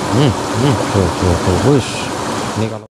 Tuh, wush. Ini kalau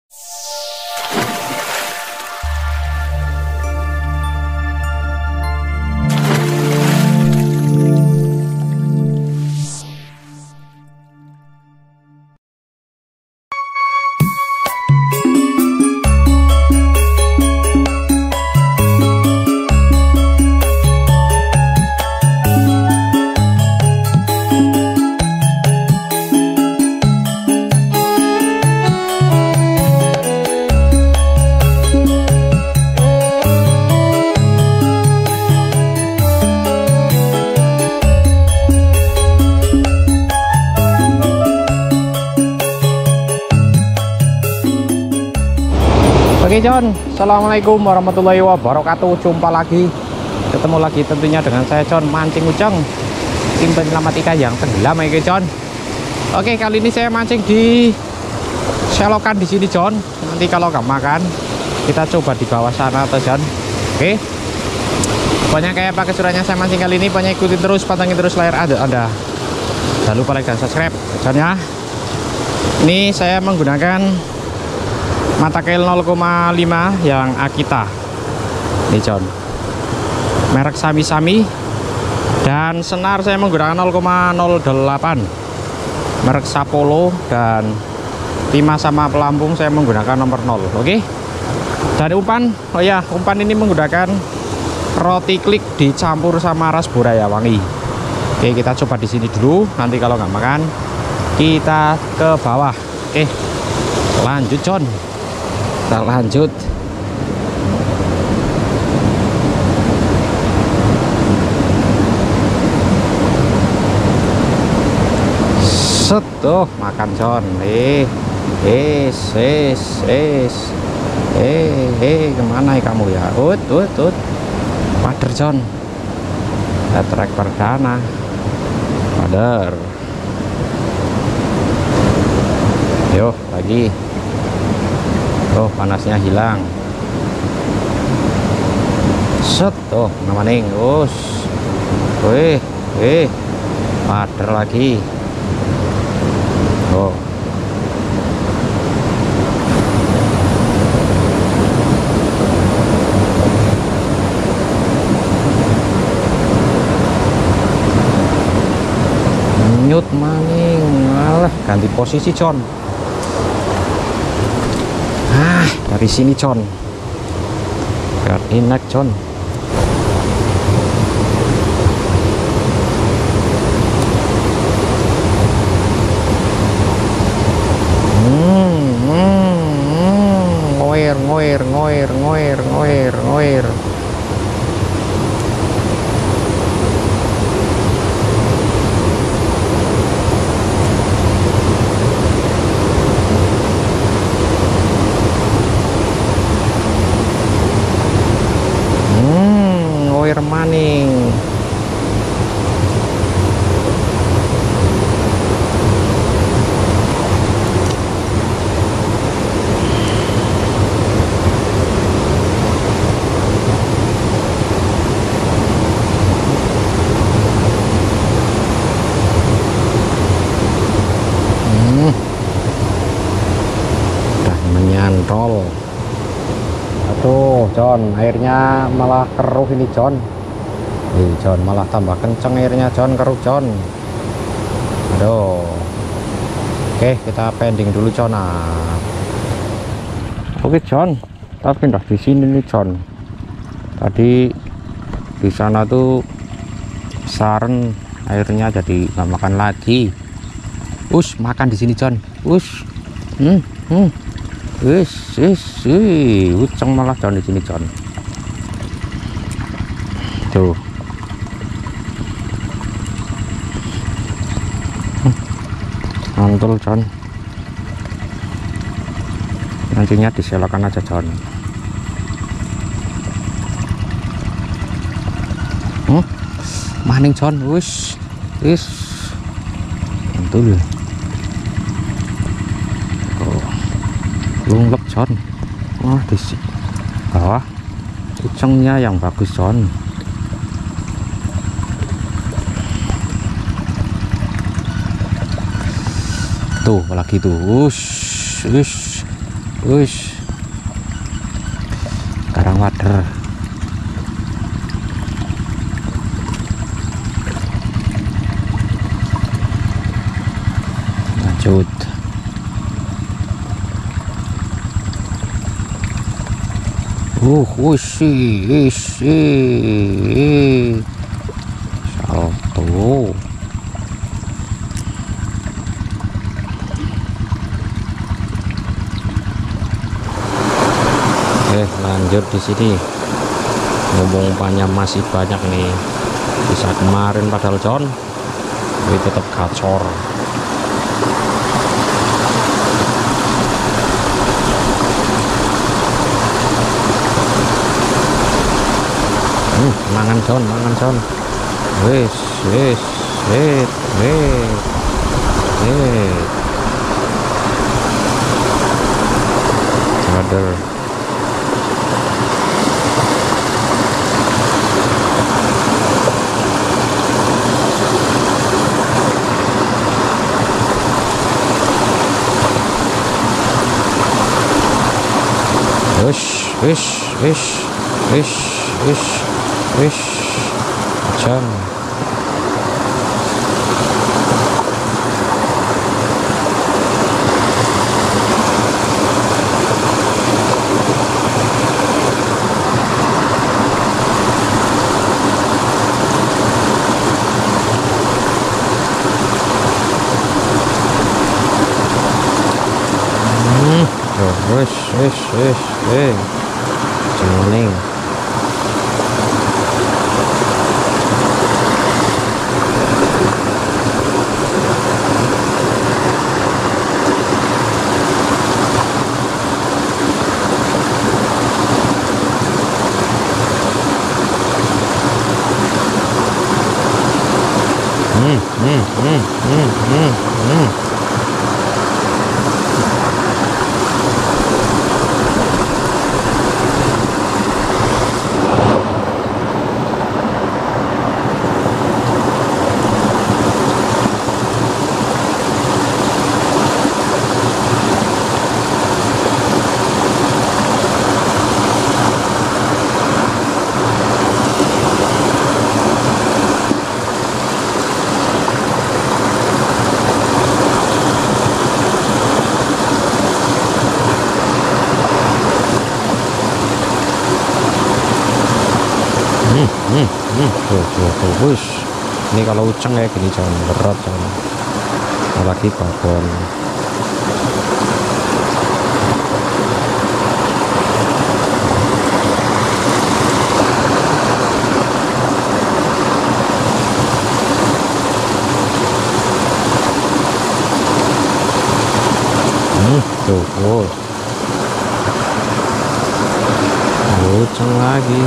Oke John, assalamualaikum warahmatullahi wabarakatuh. Jumpa lagi, ketemu lagi tentunya dengan saya John Mancing Ujeng, tim penyelamat ikan yang tenggelam ya John. Oke, kali ini saya mancing di selokan di sini John. Nanti kalau nggak makan, kita coba di bawah sana atau John. Oke, pokoknya kayak apa keseruannya saya mancing kali ini, pokoknya ikutin terus, pantengin terus layar Anda. Jangan lupa like dan subscribe John ya. Ini saya menggunakan mata kail 0,5 yang Akita nih John, merek Sami-Sami, dan senar saya menggunakan 0,08 merek Sapolo, dan timah sama pelampung saya menggunakan nomor 0. Oke, dari umpan, oh ya, umpan ini menggunakan roti klik dicampur sama ras Boraya Wangi. Oke, kita coba di sini dulu, nanti kalau nggak makan kita ke bawah. Oke, lanjut John, kita lanjut. Set tuh, makan John. Kemana ya kamu ya? Pader John, trek perdana pader. Yuk lagi. Oh, panasnya hilang. Set tuh, namaning us. Pader lagi. Oh, nyut maning. Malah ganti posisi John. Dari sini John, biar enak John. Ngoir. Ngoir maning. Udah menyantol. Aduh John, airnya malah keruh ini John. John, malah tambah kenceng airnya John, keruh John. Aduh. Oke, kita pending dulu John. Oke John, kita pindah di sini nih John. Tadi di sana tuh saren, airnya jadi nggak makan lagi. Makan di sini John. Uceng malah John di sini John. Tuh. Mantul John. Nantinya diselokan aja John. Maning John, mantul. Lunglep John. Wah, di bawah ucengnya yang bagus John. Tuh lagi tuh, ush, karang wader. Lanjut. Salto. Lanjut di sini. Ngomong umpannya masih banyak nih. Bisa kemarin padahal John, tapi tetap gacor. Mangan John. Wis. Wader. Wish, John. Jemuning. Wush. Ini kalau uceng kayak gini jangan berat, jangan. Apalagi babon. Tuh, uceng lagi.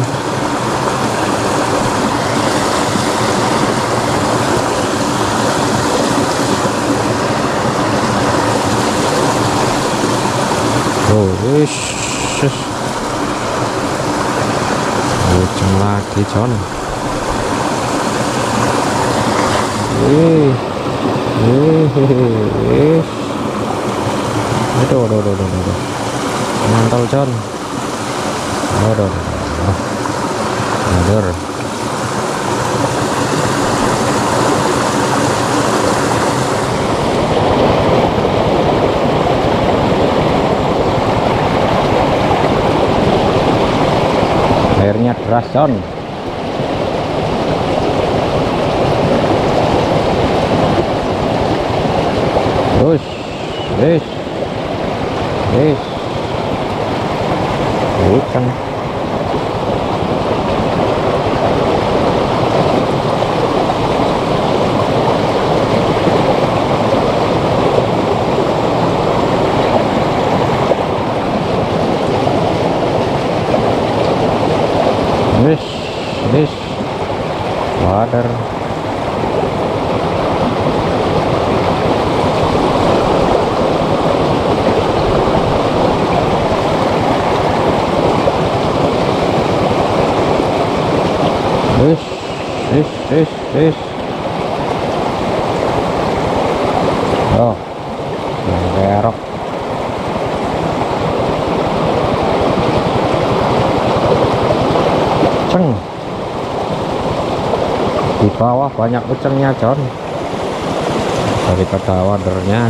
Uceng lagi John. Aduh. Mantap John. Aduh. Mundur. Airnya deras John. Terus ikan. Wis water. Wis. Oh. Uceng. Di bawah banyak ucengnya John daripada wadernya.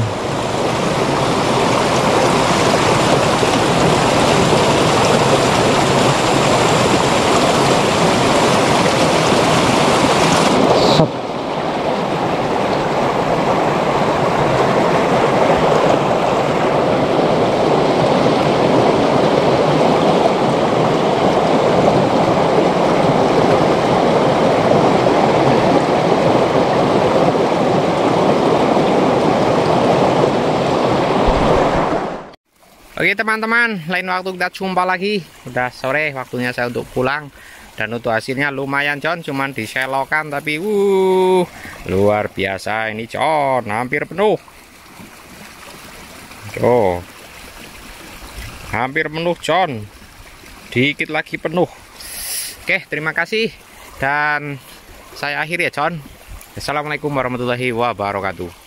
Oke teman-teman, lain waktu kita jumpa lagi. Udah sore, waktunya saya untuk pulang. Dan untuk hasilnya lumayan John, cuman diselokan tapi luar biasa ini John, hampir penuh. Tuh, hampir penuh John, dikit lagi penuh. Oke, terima kasih dan saya akhiri ya John. Assalamualaikum warahmatullahi wabarakatuh.